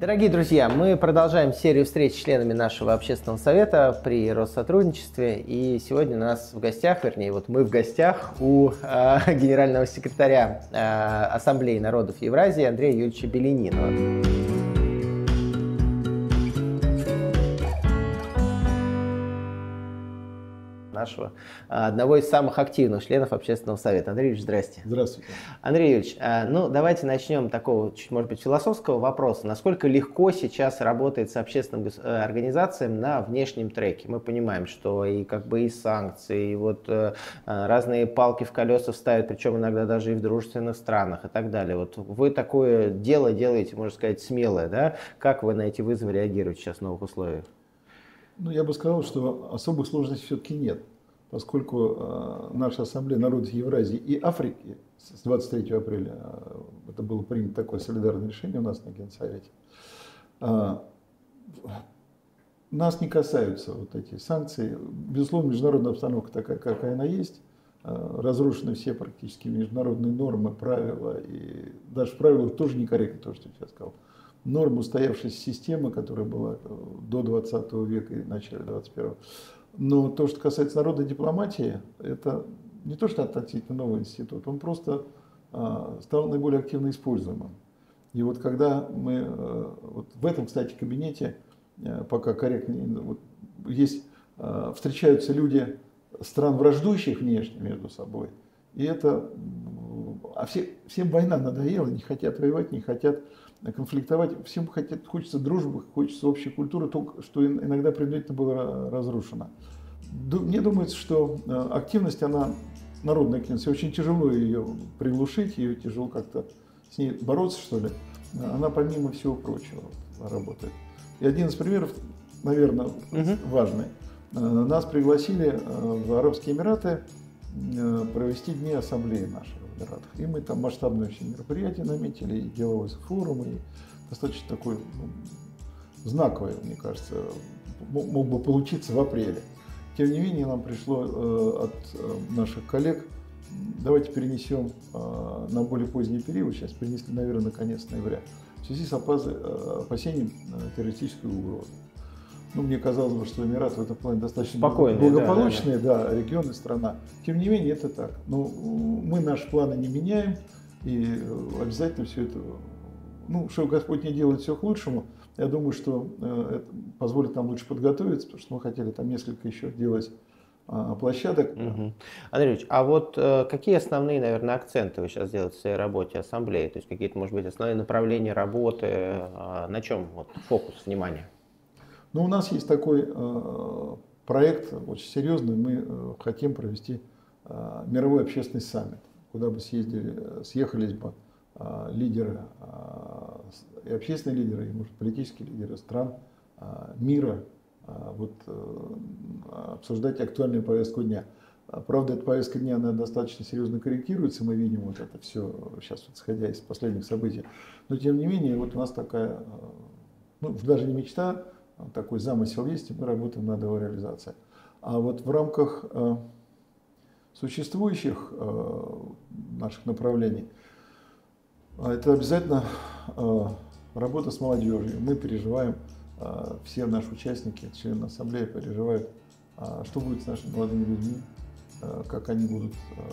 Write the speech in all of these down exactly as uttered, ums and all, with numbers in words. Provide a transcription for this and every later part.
Дорогие друзья, мы продолжаем серию встреч с членами нашего общественного совета при Россотрудничестве. И сегодня у нас в гостях, вернее, вот мы в гостях у э, генерального секретаря э, Ассамблеи народов Евразии Андрея Юрьевича Беленина. Нашего, одного из самых активных членов общественного совета. Андрей Юрьевич, здрасте. Здравствуйте. Андрей Юрьевич, ну давайте начнем такого, чуть, может быть, философского вопроса. Насколько легко сейчас работает с общественным организациям на внешнем треке? Мы понимаем, что и как бы и санкции, и вот разные палки в колеса ставят, причем иногда даже и в дружественных странах и так далее. Вот вы такое дело делаете, можно сказать, смелое, да? Как вы на эти вызовы реагируете сейчас в новых условиях? Ну, я бы сказал, что особых сложностей все-таки нет, поскольку э, наша Ассамблея народов Евразии и Африки с двадцать третьего апреля, э, это было принято такое солидарное решение у нас на Генсовете, э, нас не касаются вот эти санкции. Безусловно, международная обстановка такая, какая она есть, э, разрушены все практически международные нормы, правила, и даже в правилах тоже некорректно то, что я сейчас сказал. Норм устоявшейся системы, которая была до двадцатого века и начала двадцать первого. Но то, что касается народной дипломатии, это не то, что относительно новый институт, он просто а, стал наиболее активно используемым. И вот когда мы, а, вот в этом, кстати, кабинете, а, пока корректно, вот, есть, а, встречаются люди стран, враждующих внешне между собой, и это, а все, всем война надоела, не хотят воевать, не хотят конфликтовать, всем хотят, хочется дружбы, хочется общей культуры, то, что иногда предварительно было разрушено. Мне думается, что активность, она, народная активность, очень тяжело ее приглушить, ее тяжело как-то с ней бороться, что ли. Она, помимо всего прочего, работает. И один из примеров, наверное, угу. важный. Нас пригласили в Арабские Эмираты провести дни ассамблеи нашей. И мы там масштабные очень мероприятия наметили, и деловой форум, и достаточно такой, ну, знаковый, мне кажется, мог бы получиться в апреле. Тем не менее, нам пришло э, от э, наших коллег, давайте перенесем э, на более поздний период, сейчас перенесли, наверное, на конец ноября, в связи с опазы, э, опасением э, террористической угрозы. Ну, мне казалось бы, что Эмираты в этом плане достаточно спокойные, благополучные, да, да, да, регион и страна. Тем не менее, это так. Но мы наши планы не меняем, и обязательно все это, ну, что Господь не делает, все к лучшему. Я думаю, что это позволит нам лучше подготовиться, потому что мы хотели там несколько еще делать а, площадок. Угу. Андрей Ильич, а вот э, какие основные, наверное, акценты вы сейчас делаете в своей работе ассамблеи? То есть какие-то, может быть, основные направления работы, э, на чем вот, фокус внимания? Ну, у нас есть такой э, проект очень серьезный. Мы э, хотим провести э, мировой общественный саммит, куда бы съездили, съехались бы э, лидеры, э, и общественные лидеры, и, может, политические лидеры стран э, мира, э, вот, э, обсуждать актуальную повестку дня. Правда, эта повестка дня, она достаточно серьезно корректируется, мы видим вот это все сейчас, вот, исходя из последних событий. Но, тем не менее, вот у нас такая, ну, даже не мечта, такой замысел есть, и мы работаем над его реализацией. А вот в рамках э, существующих э, наших направлений, это обязательно э, работа с молодежью. Мы переживаем, э, все наши участники, члены ассамблеи переживают, э, что будет с нашими молодыми людьми, э, как они будут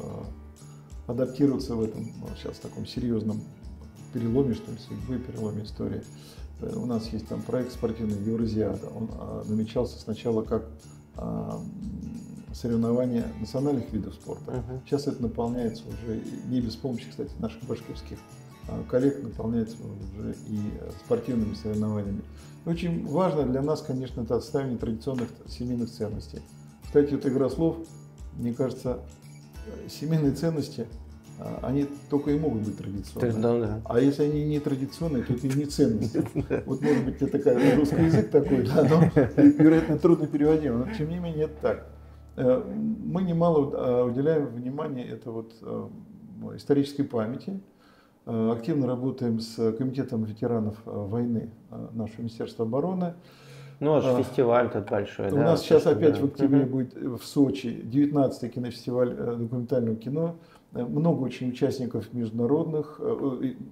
э, адаптироваться в этом, ну, сейчас в таком серьезном переломе, что ли, судьбы, переломе истории. У нас есть там проект спортивный Евразиада. Он а, намечался сначала как а, соревнования национальных видов спорта. Uh-huh. Сейчас это наполняется уже не без помощи, кстати, наших башкирских а, коллег, наполняется уже и спортивными соревнованиями. Очень важно для нас, конечно, это отставление традиционных семейных ценностей. Кстати, вот игра слов, мне кажется, семейные ценности, они только и могут быть традиционными. Да, да. А если они не традиционные, то это и не ценности. Вот, может быть, это такой русский язык такой, да, но, вероятно, трудно переводим. Но, тем не менее, это так. Мы немало уделяем внимания это вот исторической памяти. Активно работаем с комитетом ветеранов войны нашего Министерства обороны. Ну, вот а, фестиваль тут большой. У да, нас сейчас опять да. в октябре будет в Сочи девятнадцатый кинофестиваль документального кино. Много очень участников международных,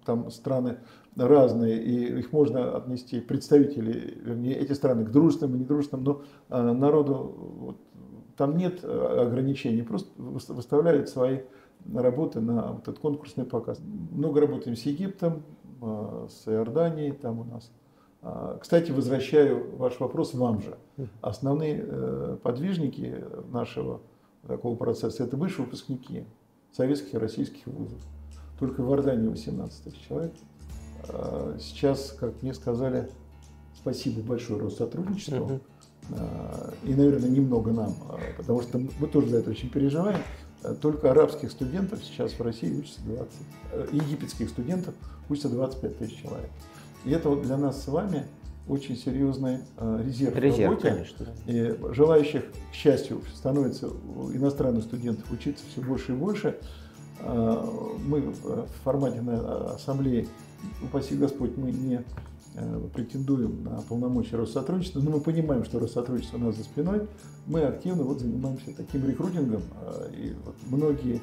там страны разные, и их можно отнести, представители, вернее, эти страны к дружественным и недружественным, но э, народу вот, там нет ограничений, просто выставляют свои работы на вот этот конкурсный показ. Много работаем с Египтом, э, с Иорданией, там у нас. Э, кстати, возвращаю ваш вопрос вам же. Основные э, подвижники нашего такого процесса — это бывшие выпускники советских и российских вузов. Только в Иордании восемнадцать тысяч человек. Сейчас, как мне сказали, спасибо большое Россотрудничеству. Uh-huh. И, наверное, немного нам, потому что мы тоже за это очень переживаем. Только арабских студентов сейчас в России учатся двадцать, египетских студентов учатся двадцать пять тысяч человек. И это вот для нас с вами очень серьезный резерв, резерв в работе. Конечно. И желающих, к счастью, становится у иностранных студентов учиться все больше и больше. Мы в формате ассамблеи, упаси Господь, мы не претендуем на полномочия Россотрудничества, но мы понимаем, что Россотрудничество у нас за спиной. Мы активно вот занимаемся таким рекрутингом. И вот многие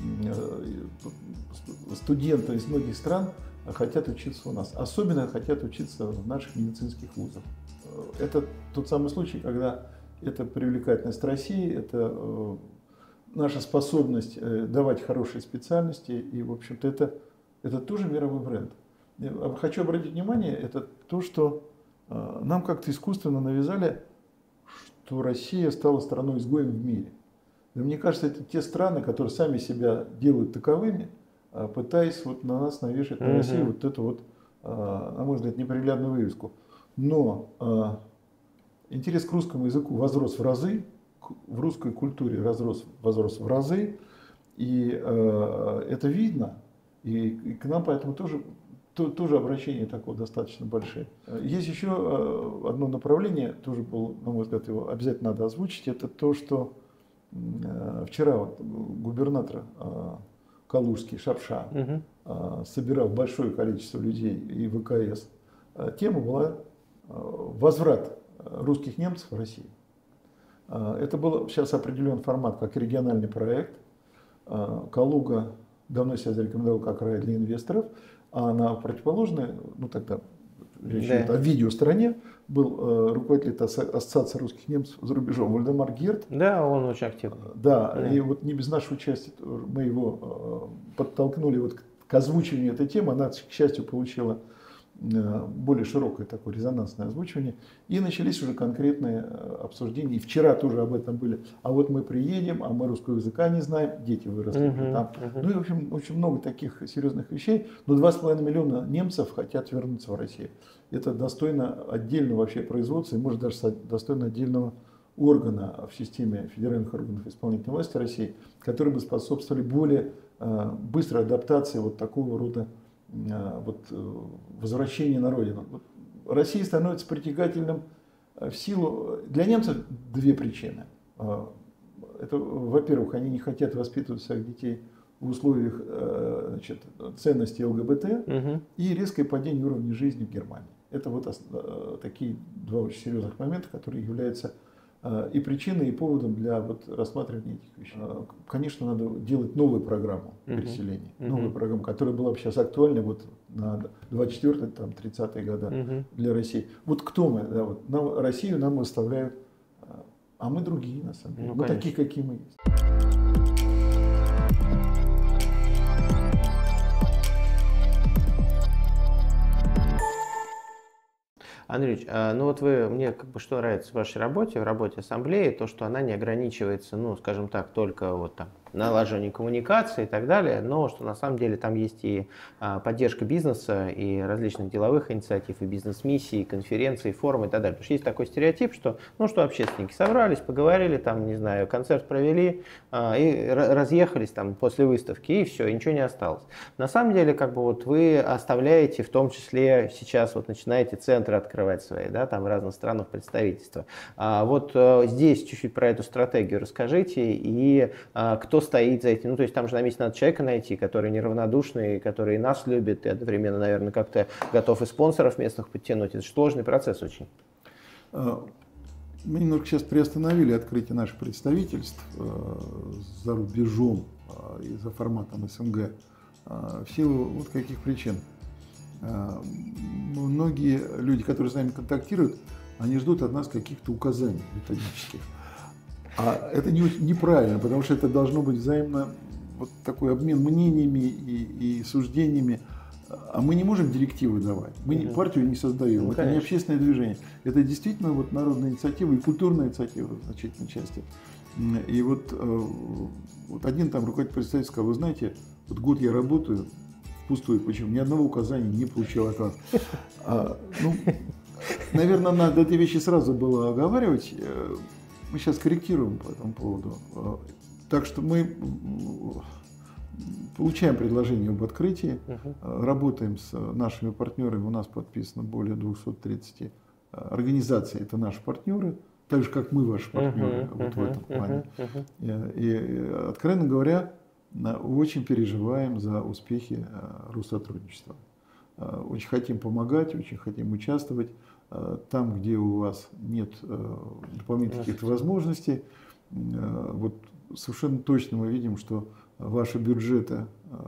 студенты из многих стран хотят учиться у нас. Особенно хотят учиться в наших медицинских вузах. Это тот самый случай, когда это привлекательность России, это наша способность давать хорошие специальности, и, в общем-то, это, это тоже мировой бренд. Я хочу обратить внимание, это то, что нам как-то искусственно навязали, что Россия стала страной-изгоем в мире. И мне кажется, это те страны, которые сами себя делают таковыми, пытаясь вот на нас навешать, на mm-hmm. Россию, вот эту вот, на мой взгляд, неприглядную вывеску. Но интерес к русскому языку возрос в разы, в русской культуре возрос, возрос в разы, и э, это видно, и, и к нам поэтому тоже, то, тоже обращение такое достаточно большое. Есть еще э, одно направление, тоже было, на мой взгляд, его обязательно надо озвучить, это то, что э, вчера вот, губернатор э, Калужский, Шапша, угу. э, собирал большое количество людей и ВКС. Э, тема была э, возврат русских немцев в Россию. Это был сейчас определен формат как региональный проект. Калуга давно себя зарекомендовал как рай для инвесторов, а на противоположной, ну тогда речь идет да. о видеостороне, был руководитель Ассоциации русских немцев за рубежом Вальдемар Герт. Да, он очень активный. Да, да, и вот не без нашего участия мы его подтолкнули вот к озвучиванию этой темы. Она, к счастью, получила более широкое такое резонансное озвучивание, и начались уже конкретные обсуждения. И вчера тоже об этом были. А вот мы приедем, а мы русского языка не знаем, дети выросли uh-huh, там. Uh-huh. Ну и в общем очень много таких серьезных вещей. Но два с половиной миллиона немцев хотят вернуться в Россию. Это достойно отдельного вообще производства, и может даже достойно отдельного органа в системе федеральных органов исполнительной власти России, которые бы способствовали более э, быстрой адаптации вот такого рода вот, возвращение на родину. Вот Россия становится притягательным в силу... Для немцев две причины. Это, во-первых, они не хотят воспитывать своих детей в условиях, значит, ценностей ЛГБТ угу. и резкое падение уровня жизни в Германии. Это вот такие два очень серьезных момента, которые являются и причиной, и поводом для вот рассматривания этих вещей. Конечно, надо делать новую программу переселения, uh-huh. новую программу, которая была бы сейчас актуальна вот на двадцать четвёртые, там, тридцатые годы uh-huh. для России. Вот кто мы? Да, вот, нам, Россию нам выставляют, а мы другие, на самом деле. Ну, мы конечно. Такие, какие мы есть. Андрей Ильич, ну вот вы, мне как бы что нравится в вашей работе, в работе ассамблеи, то, что она не ограничивается, ну, скажем так, только вот там налаживание коммуникации и так далее, но что на самом деле там есть и а, поддержка бизнеса, и различных деловых инициатив, и бизнес-миссий, и конференций, и форумы и так далее. Потому что есть такой стереотип, что, ну, что общественники собрались, поговорили, там, не знаю, концерт провели, а, и разъехались там после выставки, и все, и ничего не осталось. На самом деле, как бы вот вы оставляете, в том числе сейчас вот начинаете центры открывать свои, да, там в разных странах представительства. А, вот а, здесь чуть-чуть про эту стратегию расскажите, и а, кто стоит за этим. Ну, то есть там же на месте надо человека найти, который неравнодушный, который нас любит, и одновременно, наверное, как-то готов и спонсоров местных подтянуть. Это же сложный процесс очень. Мы немножко сейчас приостановили открытие наших представительств за рубежом и за форматом СНГ В силу вот каких причин. Многие люди, которые с нами контактируют, они ждут от нас каких-то указаний методических. А это не, неправильно, потому что это должно быть взаимно вот такой обмен мнениями и, и суждениями. А мы не можем директивы давать. Мы угу. партию не создаем. Ну, это конечно. Не общественное движение. Это действительно вот народная инициатива и культурная инициатива в значительной части. И вот, вот один там руководитель представительства сказал: вы знаете, вот год я работаю впустую, почему? Ни одного указания не получил от вас. А, ну, наверное, надо эти вещи сразу было оговаривать. Мы сейчас корректируем по этому поводу. Так что мы получаем предложение об открытии, uh-huh. работаем с нашими партнерами. У нас подписано более двухсот тридцати организаций. Это наши партнеры, так же, как мы ваши партнеры uh-huh. вот uh-huh. в этом плане. Uh-huh. И, и, откровенно говоря, очень переживаем за успехи Россотрудничества. Очень хотим помогать, очень хотим участвовать. Там, где у вас нет дополнительных каких-то возможностей, вот совершенно точно мы видим, что ваши бюджеты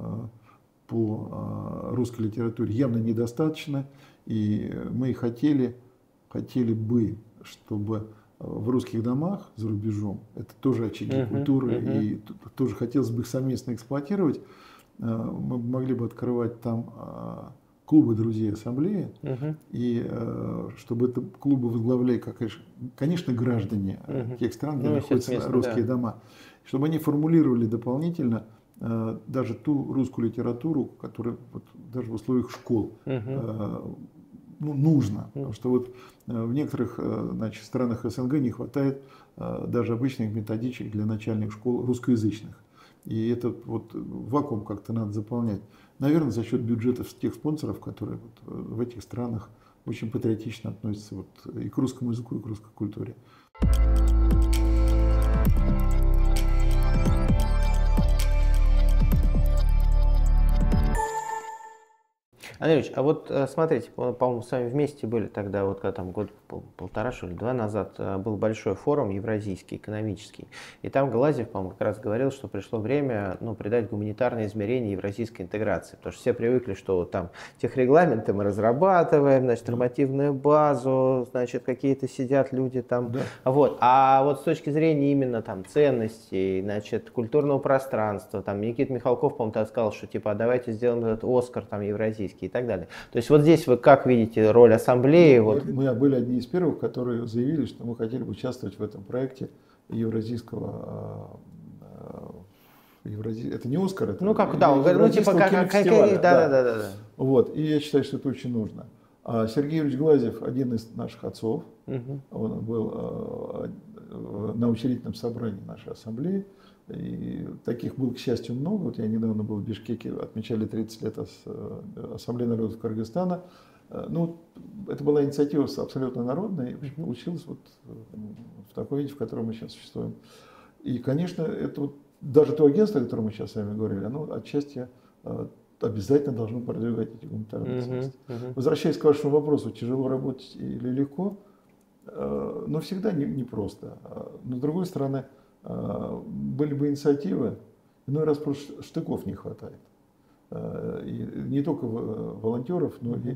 по русской литературе явно недостаточно, и мы хотели, хотели бы, чтобы в русских домах за рубежом, это тоже очаги uh-huh, культуры, uh-huh. и тоже хотелось бы их совместно эксплуатировать, мы могли бы открывать там клубы друзей ассамблеи, uh-huh. и чтобы это клубы возглавляли, как, конечно, граждане uh-huh. тех стран, где ну, находятся местно, русские да. дома, чтобы они формулировали дополнительно даже ту русскую литературу, которая вот, даже в условиях школ uh-huh. ну, нужно, uh-huh. потому что вот в некоторых значит, странах СНГ не хватает даже обычных методичек для начальных школ русскоязычных. И этот вот вакуум как-то надо заполнять. Наверное, за счет бюджетов тех спонсоров, которые вот в этих странах очень патриотично относятся вот и к русскому языку, и к русской культуре. Андрей Ильич, а вот смотрите, по-моему, с вами вместе были тогда, вот когда там год полтора, что ли, два назад был большой форум евразийский, экономический. И там Глазьев, по-моему, как раз говорил, что пришло время ну, придать гуманитарное измерение евразийской интеграции. Потому что все привыкли, что вот, там техрегламенты мы разрабатываем, значит, нормативную базу, значит, какие-то сидят люди там. Да. Вот. А вот с точки зрения именно там ценностей, значит, культурного пространства, там Никита Михалков, по-моему, сказал, что типа, а давайте сделаем этот Оскар там евразийский. И так далее. То есть вот здесь вы как видите роль ассамблеи? Мы, вот... мы были одни из первых, которые заявили, что мы хотели бы участвовать в этом проекте евразийского. Еврази... Это не Оскар, это ну как, да, он говорит, ну типа как, как, как да, да, да, да, да. Вот, и я считаю, что это очень нужно. А Сергей Юрьевич Глазьев, один из наших отцов, угу. он был на учредительном собрании нашей ассамблеи. И таких было, к счастью, много. Вот я недавно был в Бишкеке, отмечали тридцать лет Ассамблеи народов Кыргызстана. Ну, это была инициатива абсолютно народная, и получилось вот в таком виде, в котором мы сейчас существуем. И, конечно, это вот, даже то агентство, о котором мы сейчас с вами говорили, оно отчасти обязательно должно продвигать эти гуманитарные ценности. Uh-huh, uh-huh. Возвращаясь к вашему вопросу, тяжело работать или легко, но всегда непросто. Но, с другой стороны, были бы инициативы, иной раз просто штыков не хватает. И не только волонтеров, но и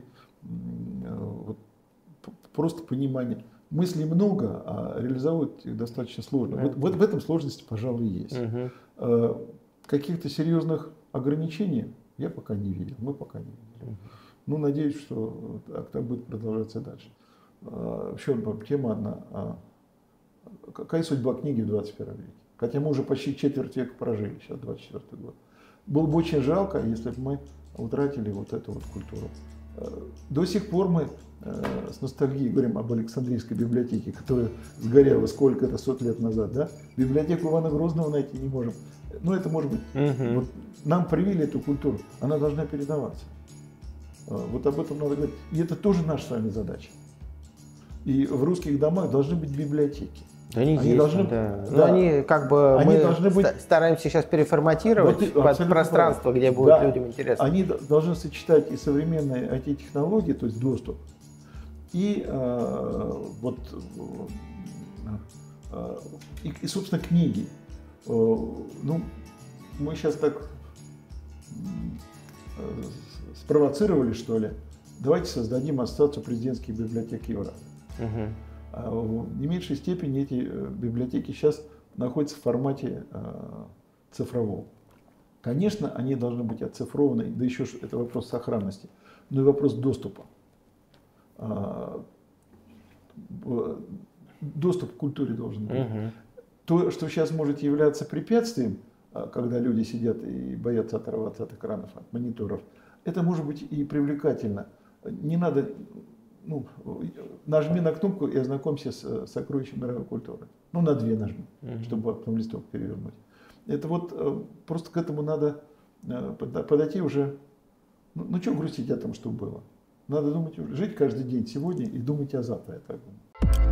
вот просто понимание. Мыслей много, а реализовывать их достаточно сложно. Вот, вот в этом сложности, пожалуй, есть. Uh-huh. Каких-то серьезных ограничений я пока не видел, мы пока не видели. Uh-huh. Ну, надеюсь, что так, так будет продолжаться и дальше. Еще одна тема одна. Какая судьба книги в двадцать первом веке? Хотя мы уже почти четверть века прожили, сейчас двадцать четвёртый год. Было бы очень жалко, если бы мы утратили вот эту вот культуру. До сих пор мы с ностальгией говорим об Александрийской библиотеке, которая сгорела сколько-то сот лет назад. Да? Библиотеку Ивана Грозного найти не можем. Но это может быть. Uh-huh. Вот нам привили эту культуру, она должна передаваться. Вот об этом надо говорить. И это тоже наша с вами задача. И в русских домах должны быть библиотеки. Да они, они есть, должны, да. Да. Но они как бы они мы должны быть, стараемся сейчас переформатировать вот, под пространство, правильно. Где будет да. людям интересно. Они должны сочетать и современные ай ти-технологии, то есть доступ, и э, вот э, и, и, собственно, книги. Э, ну, мы сейчас так спровоцировали, что ли, давайте создадим ассоциацию президентских библиотек Евразии. Угу. А в не меньшей степени эти библиотеки сейчас находятся в формате цифровом. Конечно, они должны быть оцифрованы, да еще это вопрос сохранности, но и вопрос доступа. Доступ к культуре должен быть. Угу. То, что сейчас может являться препятствием, когда люди сидят и боятся оторваться от экранов, от мониторов, это может быть и привлекательно. Не надо, ну, нажми на кнопку и ознакомься с сокровищем мировой культуры. Ну, на две нажми, угу. чтобы потом листок перевернуть. Это вот просто к этому надо подойти уже. Ну, ну что грустить о том, что было? Надо думать, жить каждый день сегодня и думать о завтра, я так думаю.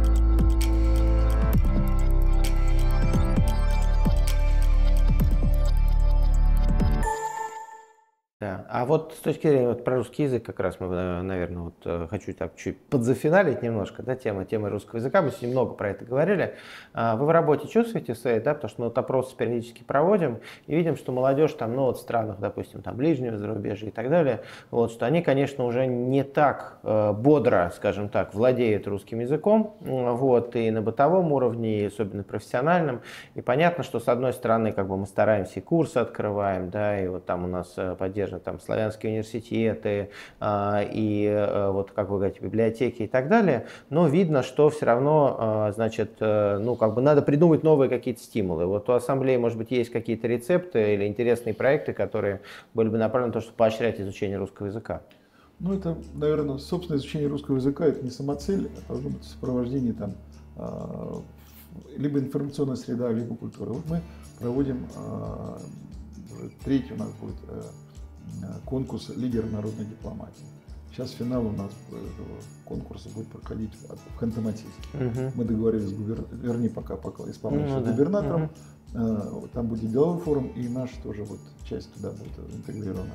Да. А вот с точки зрения вот, про русский язык, как раз мы, наверное, вот, хочу так чуть подзафиналить немножко, да, тема, тема русского языка, мы сегодня много про это говорили. Вы в работе чувствуете своей, да, потому что мы вот опросы периодически проводим и видим, что молодежь там, ну вот в странах, допустим, там ближнего зарубежья и так далее, вот, что они, конечно, уже не так э, бодро, скажем так, владеют русским языком, вот, и на бытовом уровне, и особенно профессиональном. И понятно, что с одной стороны, как бы мы стараемся и курсы открываем, да, и вот там у нас поддерживаем там славянские университеты а, и а, вот как вы говорите библиотеки и так далее, но видно, что все равно а, значит ну как бы надо придумать новые какие-то стимулы. Вот у ассамблеи может быть есть какие-то рецепты или интересные проекты, которые были бы направлены на то, чтобы поощрять изучение русского языка. Ну это, наверное, собственное изучение русского языка это не самоцель, это должно быть сопровождение там а, либо информационная среда, либо культура. Вот мы проводим а, третий у нас будет а, конкурс «Лидер народной дипломатии». Сейчас финал у нас этого конкурса будет проходить в Ханты-Мансийске. Uh-huh. Мы договорились с губер... вернее, пока, пока исполняющим uh-huh. губернатором. Uh-huh. Там будет деловой форум, и наша тоже вот часть туда будет интегрирована.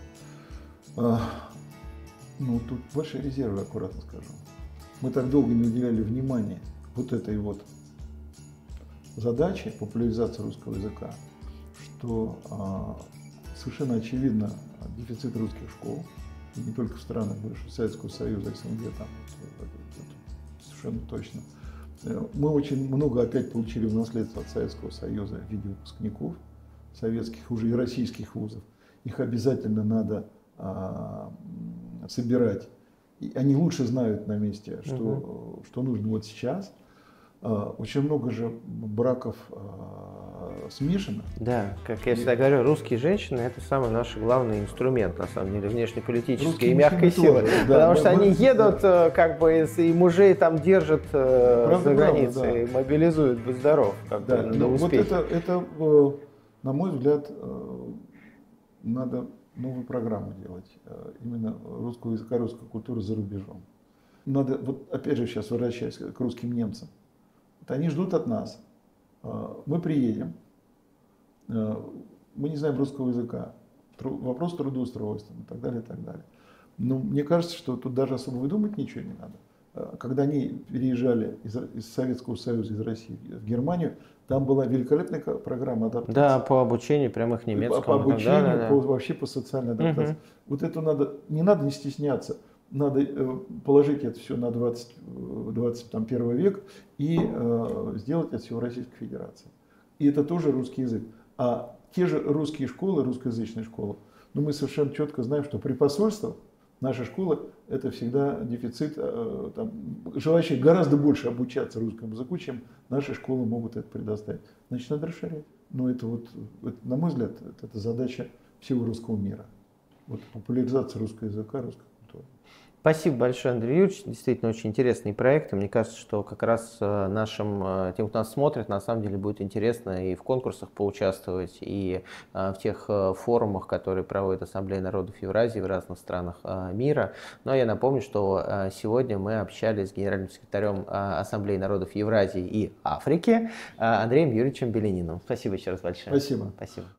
Ну, тут большие резервы, аккуратно скажу. Мы так долго не уделяли внимания вот этой вот задаче популяризации русского языка, что совершенно очевидно дефицит русских школ, и не только в странах бывшего Советского Союза, СНГ, там, совершенно точно. Мы очень много опять получили в наследство от Советского Союза в виде выпускников советских уже и российских вузов. Их обязательно надо а, собирать. И они лучше знают на месте, что, угу. что нужно вот сейчас. Очень много же браков э, смешанных. Да, как я всегда говорю, русские женщины это самый наш главный инструмент, на самом деле, внешнеполитической и мягкой силы. Да, потому да, что да, они да, едут, да. как бы, и мужей там держат э, правда, за границей, да. и мобилизуют, будь здоров, как да, бы, ну, вот это, это, на мой взгляд, надо новую программу делать, именно русского языка, русской культуры за рубежом. Надо, вот опять же, сейчас возвращаясь к русским немцам. Они ждут от нас. Мы приедем, мы не знаем русского языка, вопрос трудоустройства и так далее, и так далее. Но мне кажется, что тут даже особо выдумать ничего не надо. Когда они переезжали из, из Советского Союза, из России в Германию, там была великолепная программа адаптации. Да, по обучению прямо их немецкому. По, по обучению, да, да, да. По, вообще по социальной адаптации. Угу. Вот это надо, не надо не стесняться. Надо положить это все на двадцать, двадцать первый век и э, сделать это все в Российской Федерации. И это тоже русский язык. А те же русские школы, русскоязычные школы, ну, мы совершенно четко знаем, что при посольствах наша школа это всегда дефицит, э, там, желающих гораздо больше обучаться русскому языку, чем наши школы могут это предоставить. Значит, надо расширять. Но это вот, это, на мой взгляд, это, это задача всего русского мира. Вот популяризация русского языка, русской культуры. Спасибо большое, Андрей Юрьевич. Действительно очень интересный проект. И мне кажется, что как раз нашим, тем, кто нас смотрит, на самом деле будет интересно и в конкурсах поучаствовать, и в тех форумах, которые проводит Ассамблея народов Евразии в разных странах мира. Но я напомню, что сегодня мы общались с генеральным секретарем Ассамблеи народов Евразии и Африки Андреем Юрьевичем Беляниным. Спасибо еще раз большое. Спасибо. Спасибо.